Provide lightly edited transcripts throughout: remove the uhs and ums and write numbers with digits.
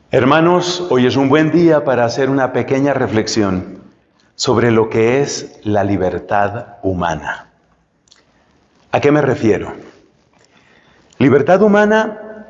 Hermanos, hoy es un buen día para hacer una pequeña reflexión sobre lo que es la libertad humana. ¿A qué me refiero? Libertad humana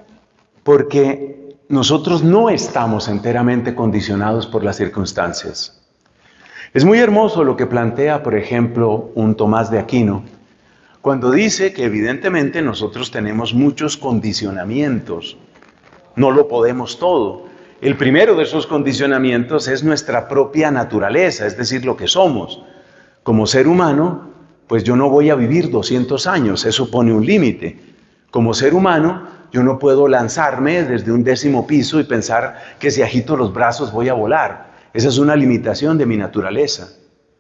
porque nosotros no estamos enteramente condicionados por las circunstancias. Es muy hermoso lo que plantea, por ejemplo, un Tomás de Aquino, cuando dice que evidentemente nosotros tenemos muchos condicionamientos. No lo podemos todo. El primero de esos condicionamientos es nuestra propia naturaleza, es decir, lo que somos. Como ser humano, pues yo no voy a vivir 200 años, eso pone un límite. Como ser humano, yo no puedo lanzarme desde un 10º piso y pensar que si agito los brazos voy a volar. Esa es una limitación de mi naturaleza.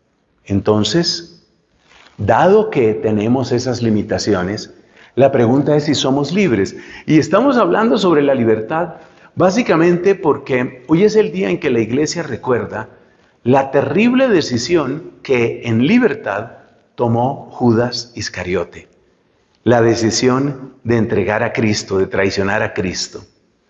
Entonces, dado que tenemos esas limitaciones, la pregunta es si somos libres. Y estamos hablando sobre la libertad básicamente porque hoy es el día en que la Iglesia recuerda la terrible decisión que en libertad tomó Judas Iscariote. La decisión de entregar a Cristo, de traicionar a Cristo.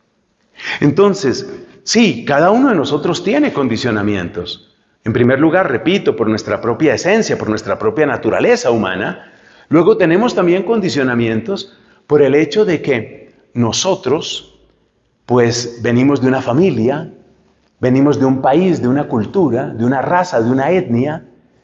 Entonces, sí, cada uno de nosotros tiene condicionamientos. En primer lugar, repito, por nuestra propia esencia, por nuestra propia naturaleza humana. Luego tenemos también condicionamientos por el hecho de que nosotros, pues venimos de una familia, venimos de un país, de una cultura, de una raza, de una etnia.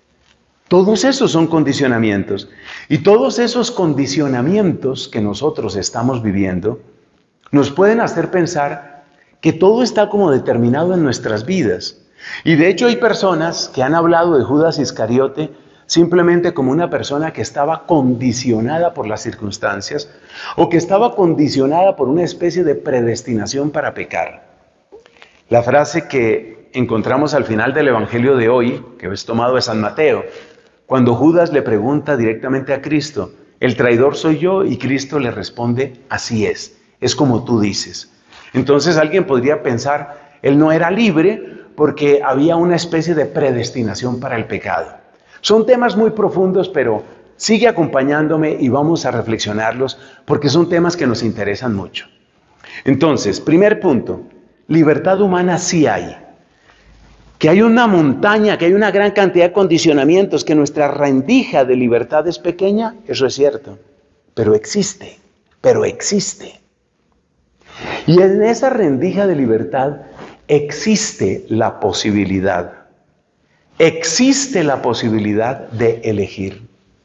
Todos esos son condicionamientos. Y todos esos condicionamientos que nosotros estamos viviendo nos pueden hacer pensar que todo está como determinado en nuestras vidas. Y de hecho hay personas que han hablado de Judas Iscariote simplemente como una persona que estaba condicionada por las circunstancias o que estaba condicionada por una especie de predestinación para pecar. La frase que encontramos al final del Evangelio de hoy, que es tomado de San Mateo, cuando Judas le pregunta directamente a Cristo, ¿el traidor soy yo? Y Cristo le responde, así es como tú dices. Entonces alguien podría pensar, él no era libre porque había una especie de predestinación para el pecado. Son temas muy profundos, pero sigue acompañándome y vamos a reflexionarlos porque son temas que nos interesan mucho. Entonces, primer punto, libertad humana sí hay. Que hay una montaña, que hay una gran cantidad de condicionamientos, que nuestra rendija de libertad es pequeña, eso es cierto, pero existe. Y en esa rendija de libertad existe la posibilidad. Existe la posibilidad de elegir.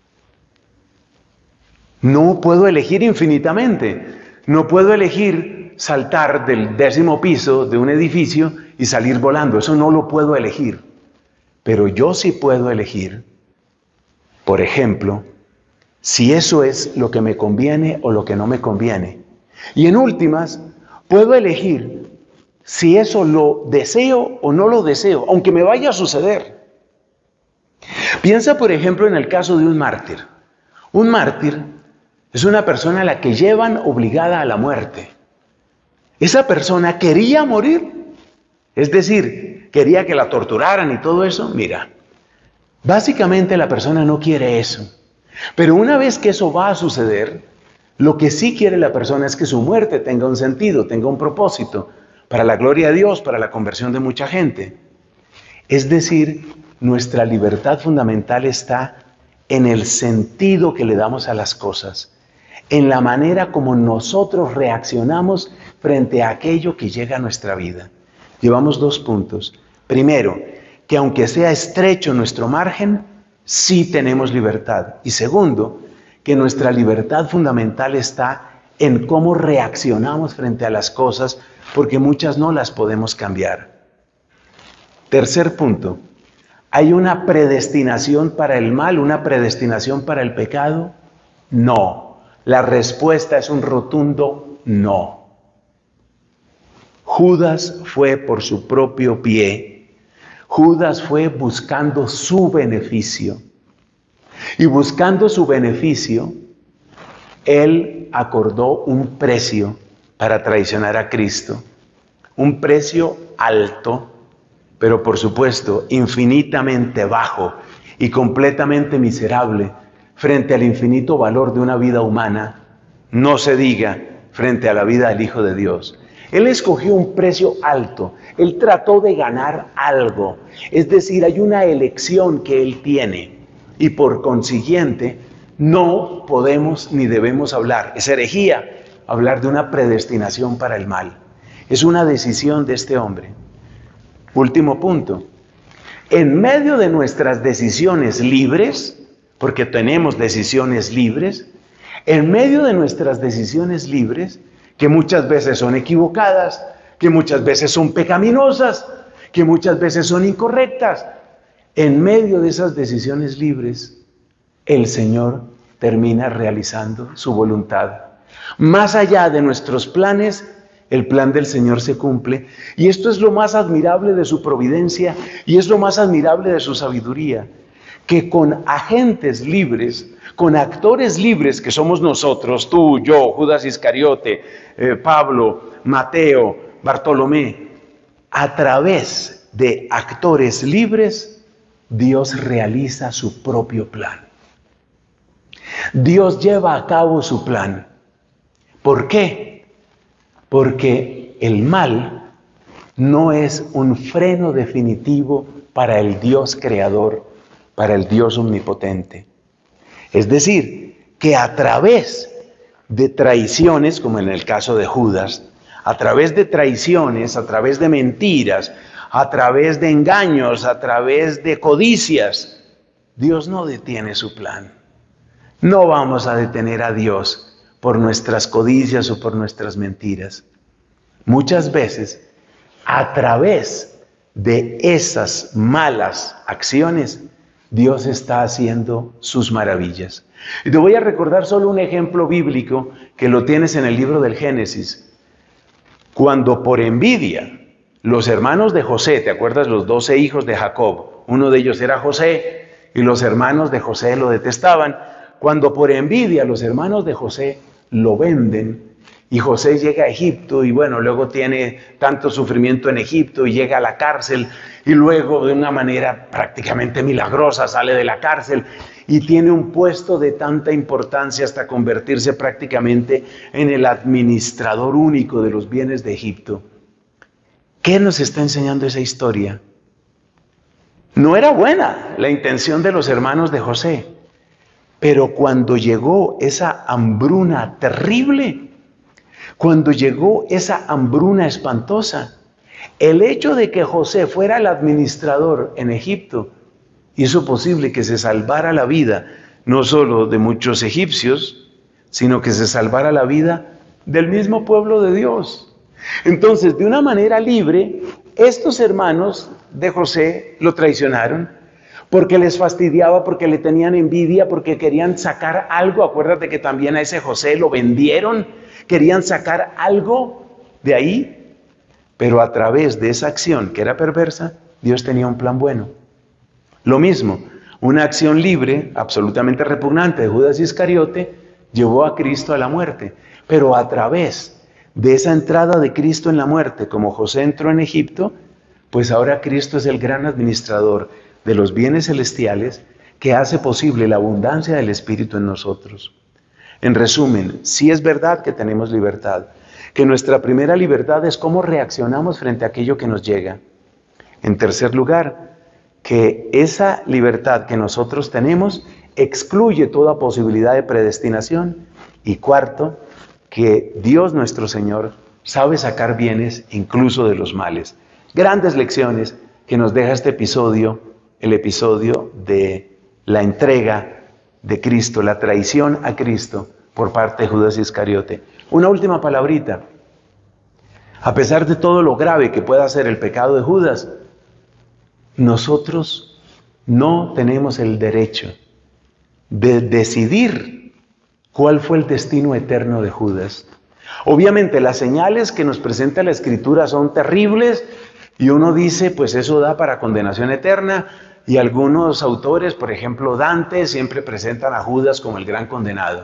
No puedo elegir infinitamente. No puedo elegir saltar del 10º piso de un edificio y salir volando. Eso no lo puedo elegir. Pero yo sí puedo elegir, por ejemplo, si eso es lo que me conviene o lo que no me conviene. Y en últimas, puedo elegir si eso lo deseo o no lo deseo, aunque me vaya a suceder. Piensa, por ejemplo, en el caso de un mártir. Un mártir es una persona a la que llevan obligada a la muerte. Esa persona quería morir, es decir, quería que la torturaran y todo eso. Mira, básicamente la persona no quiere eso. Pero una vez que eso va a suceder, lo que sí quiere la persona es que su muerte tenga un sentido, tenga un propósito, para la gloria de Dios, para la conversión de mucha gente. Es decir, nuestra libertad fundamental está en el sentido que le damos a las cosas, en la manera como nosotros reaccionamos frente a aquello que llega a nuestra vida. Llevamos 2 puntos. Primero, que aunque sea estrecho nuestro margen, sí tenemos libertad. Y segundo, que nuestra libertad fundamental está en cómo reaccionamos frente a las cosas, porque muchas no las podemos cambiar. Tercer punto, ¿hay una predestinación para el mal, una predestinación para el pecado? No. La respuesta es un rotundo no. Judas fue por su propio pie. Judas fue buscando su beneficio. Y buscando su beneficio, él acordó un precio para traicionar a Cristo. Un precio alto, pero por supuesto infinitamente bajo y completamente miserable frente al infinito valor de una vida humana, no se diga frente a la vida del Hijo de Dios. Él escogió un precio alto. Él trató de ganar algo. Es decir, hay una elección que Él tiene. Y por consiguiente, no podemos ni debemos hablar. Es herejía hablar de una predestinación para el mal. Es una decisión de este hombre. Último punto. En medio de nuestras decisiones libres, porque tenemos decisiones libres, en medio de nuestras decisiones libres, que muchas veces son equivocadas, que muchas veces son pecaminosas, que muchas veces son incorrectas, en medio de esas decisiones libres, el Señor termina realizando su voluntad. Más allá de nuestros planes, el plan del Señor se cumple. Y esto es lo más admirable de su providencia y es lo más admirable de su sabiduría, que con agentes libres, con actores libres que somos nosotros, tú, yo, Judas Iscariote, Pablo, Mateo, Bartolomé, a través de actores libres, Dios realiza su propio plan. Dios lleva a cabo su plan. ¿Por qué? Porque el mal no es un freno definitivo para el Dios creador, para el Dios omnipotente. Es decir, que a través de traiciones, como en el caso de Judas, a través de traiciones, a través de mentiras, a través de engaños, a través de codicias, Dios no detiene su plan. No vamos a detener a Dios por nuestras codicias o por nuestras mentiras. Muchas veces, a través de esas malas acciones, Dios está haciendo sus maravillas. Y te voy a recordar solo un ejemplo bíblico que lo tienes en el libro del Génesis. Cuando por envidia, los hermanos de José, ¿te acuerdas? Los 12 hijos de Jacob, uno de ellos era José y los hermanos de José lo detestaban. Cuando por envidia los hermanos de José lo venden y José llega a Egipto y bueno, luego tiene tanto sufrimiento en Egipto y llega a la cárcel y luego de una manera prácticamente milagrosa sale de la cárcel y tiene un puesto de tanta importancia hasta convertirse prácticamente en el administrador único de los bienes de Egipto. ¿Qué nos está enseñando esa historia? No era buena la intención de los hermanos de José, pero cuando llegó esa hambruna terrible, cuando llegó esa hambruna espantosa, el hecho de que José fuera el administrador en Egipto hizo posible que se salvara la vida no solo de muchos egipcios, sino que se salvara la vida del mismo pueblo de Dios. Entonces, de una manera libre, estos hermanos de José lo traicionaron porque les fastidiaba, porque le tenían envidia, porque querían sacar algo. Acuérdate que también a ese José lo vendieron, querían sacar algo de ahí, pero a través de esa acción que era perversa, Dios tenía un plan bueno. Lo mismo, una acción libre, absolutamente repugnante de Judas Iscariote, llevó a Cristo a la muerte, pero a través de esa entrada de Cristo en la muerte, como José entró en Egipto, pues ahora Cristo es el gran administrador de los bienes celestiales que hace posible la abundancia del Espíritu en nosotros. En resumen, sí es verdad que tenemos libertad, que nuestra primera libertad es cómo reaccionamos frente a aquello que nos llega. En tercer lugar, que esa libertad que nosotros tenemos excluye toda posibilidad de predestinación. Y cuarto, que Dios nuestro Señor sabe sacar bienes incluso de los males. Grandes lecciones que nos deja este episodio, el episodio de la entrega de Cristo, la traición a Cristo por parte de Judas Iscariote. Una última palabrita. A pesar de todo lo grave que pueda ser el pecado de Judas, nosotros no tenemos el derecho de decidir cuál fue el destino eterno de Judas. Obviamente las señales que nos presenta la Escritura son terribles y uno dice, pues eso da para condenación eterna, y algunos autores, por ejemplo Dante, siempre presentan a Judas como el gran condenado.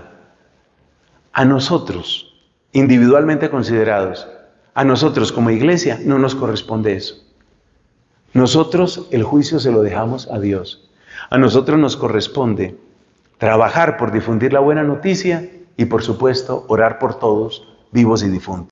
A nosotros, individualmente considerados, a nosotros como iglesia no nos corresponde eso. Nosotros el juicio se lo dejamos a Dios. A nosotros nos corresponde trabajar por difundir la buena noticia y, por supuesto, orar por todos, vivos y difuntos.